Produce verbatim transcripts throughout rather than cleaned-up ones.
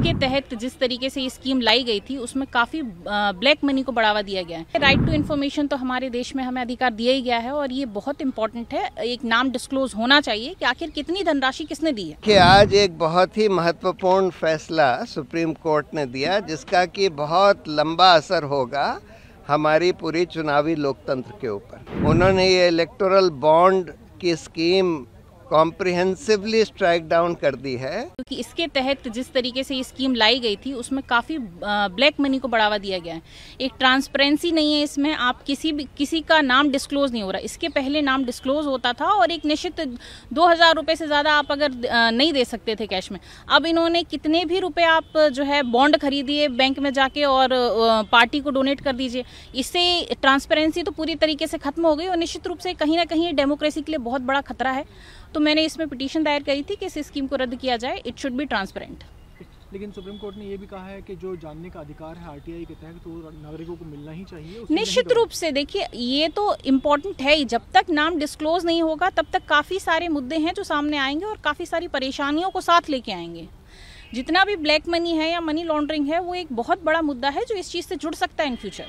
इसके तहत जिस तरीके से ये स्कीम लाई गई थी उसमें काफ़ी ब्लैक मनी को बढ़ावा दिया गया है। राइट टू इन्फॉर्मेशन तो हमारे देश में हमें अधिकार दिया ही गया है और ये बहुत इंपॉर्टेंट है। एक नाम डिस्क्लोज होना चाहिए कि आखिर कितनी धनराशि किसने दी है। कि आज एक बहुत ही महत्वपूर्ण फैसला सुप्रीम कोर्ट ने दिया जिसका कि बहुत लंबा असर होगा हमारी पूरी चुनावी लोकतंत्र के ऊपर। उन्होंने ये इलेक्टोरल बॉन्ड की स्कीम कॉम्प्रिहेंसिवली स्ट्राइक डाउन कर दी है, क्योंकि इसके तहत जिस तरीके से ये स्कीम लाई गई थी उसमें काफ़ी ब्लैक मनी को बढ़ावा दिया गया है। एक ट्रांसपेरेंसी नहीं है इसमें, आप किसी भी किसी का नाम डिस्क्लोज नहीं हो रहा। इसके पहले नाम डिस्क्लोज होता था और एक निश्चित दो हज़ार रुपये से ज़्यादा आप अगर नहीं दे सकते थे कैश में। अब इन्होंने कितने भी रुपए आप जो है बॉन्ड खरीदिए बैंक में जाके और पार्टी को डोनेट कर दीजिए। इससे ट्रांसपेरेंसी तो पूरी तरीके से खत्म हो गई और निश्चित रूप से कहीं ना कहीं डेमोक्रेसी के लिए बहुत बड़ा खतरा है। तो मैंने इसमें पिटीशन दायर करी थी कि इस स्कीम को रद्द किया जाए। It should be transparent. लेकिन सुप्रीम कोर्ट ने ये भी कहा है कि जो जानने का अधिकार है आरटीआई के तहत तो नागरिकों को मिलना ही चाहिए। निश्चित रूप से देखिए ये तो इम्पोर्टेंट है ही। जब तक नाम डिस्क्लोज नहीं होगा तब तक काफ़ी सारे मुद्दे हैं जो सामने आएंगे और काफ़ी सारी परेशानियों को साथ लेके आएंगे। जितना भी ब्लैक मनी है या मनी लॉन्ड्रिंग है वो एक बहुत बड़ा मुद्दा है जो इस चीज़ से जुड़ सकता है इन फ्यूचर।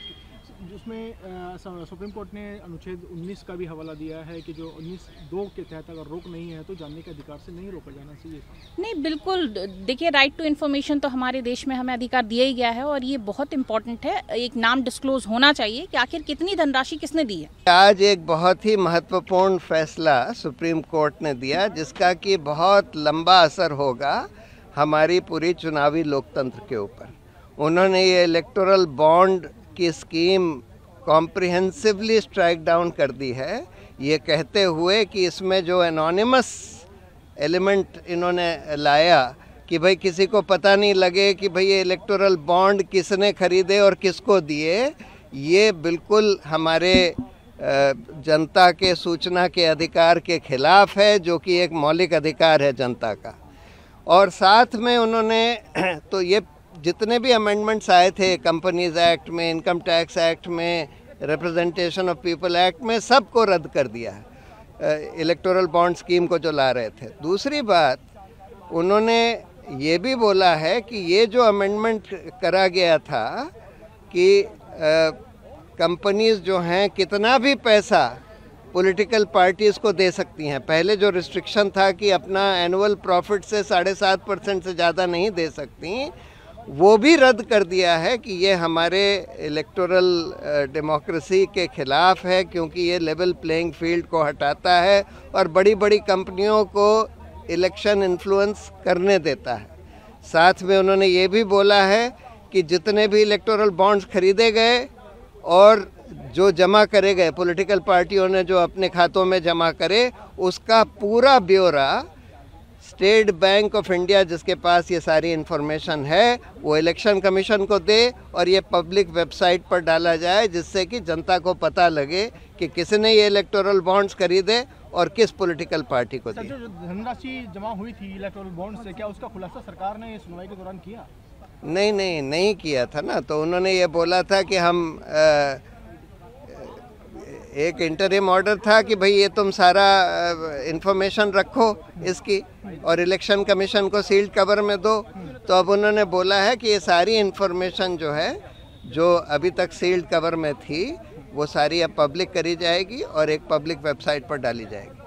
जिसमें सुप्रीम कोर्ट ने अनुच्छेद उन्नीस का भी हवाला दिया है कि जो उन्नीस दो के तहत अगर रोक नहीं है तो जानने के अधिकार से नहीं रोका जाना चाहिए। नहीं, बिल्कुल देखिए राइट टू इन्फॉर्मेशन तो हमारे देश में हमें अधिकार दिया ही गया है और ये बहुत इंपॉर्टेंट है। एक नाम डिस्क्लोज होना चाहिए कि आखिर कितनी धनराशि किसने दी है। आज एक बहुत ही महत्वपूर्ण फैसला सुप्रीम कोर्ट ने दिया जिसका कि बहुत लंबा असर होगा हमारी पूरी चुनावी लोकतंत्र के ऊपर। उन्होंने ये इलेक्टोरल बॉन्ड की स्कीम कॉम्प्रिहेंसिवली स्ट्राइक डाउन कर दी है, ये कहते हुए कि इसमें जो एनोनिमस एलिमेंट इन्होंने लाया कि भाई किसी को पता नहीं लगे कि भाई ये इलेक्टोरल बॉन्ड किसने खरीदे और किसको दिए, ये बिल्कुल हमारे जनता के सूचना के अधिकार के खिलाफ है जो कि एक मौलिक अधिकार है जनता का। और साथ में उन्होंने तो ये जितने भी अमेंडमेंट्स आए थे कंपनीज एक्ट में, इनकम टैक्स एक्ट में, रिप्रेजेंटेशन ऑफ पीपल एक्ट में, सबको रद्द कर दिया है इलेक्टोरल बॉन्ड स्कीम को जो ला रहे थे। दूसरी बात उन्होंने ये भी बोला है कि ये जो अमेंडमेंट करा गया था कि कंपनीज जो हैं कितना भी पैसा पॉलिटिकल पार्टीज़ को दे सकती हैं। पहले जो रिस्ट्रिक्शन था कि अपना एनुअल प्रॉफिट से साढ़े सात परसेंट से ज़्यादा नहीं दे सकती, वो भी रद्द कर दिया है कि ये हमारे इलेक्टोरल डेमोक्रेसी के खिलाफ है क्योंकि ये लेवल प्लेइंग फील्ड को हटाता है और बड़ी बड़ी कंपनियों को इलेक्शन इन्फ्लुएंस करने देता है। साथ में उन्होंने ये भी बोला है कि जितने भी इलेक्टोरल बॉन्ड्स खरीदे गए और जो जमा करे गए पॉलिटिकल पार्टियों ने जो अपने खातों में जमा करे, उसका पूरा ब्यौरा स्टेट बैंक ऑफ इंडिया जिसके पास ये सारी इन्फॉर्मेशन है वो इलेक्शन कमीशन को दे और ये पब्लिक वेबसाइट पर डाला जाए जिससे कि जनता को पता लगे कि किसने ये इलेक्टोरल बॉन्ड्स खरीदे और किस पॉलिटिकल पार्टी को दी। जो धनराशि जमा हुई थी इलेक्टोरल बॉन्ड से, क्या उसका खुलासा सरकार ने सुनवाई के दौरान किया? नहीं नहीं नहीं किया था ना। तो उन्होंने ये बोला था कि हम आ, एक इंटरिम ऑर्डर था कि भाई ये तुम सारा इंफॉर्मेशन रखो इसकी और इलेक्शन कमीशन को सील्ड कवर में दो। तो अब उन्होंने बोला है कि ये सारी इंफॉर्मेशन जो है जो अभी तक सील्ड कवर में थी वो सारी अब पब्लिक करी जाएगी और एक पब्लिक वेबसाइट पर डाली जाएगी।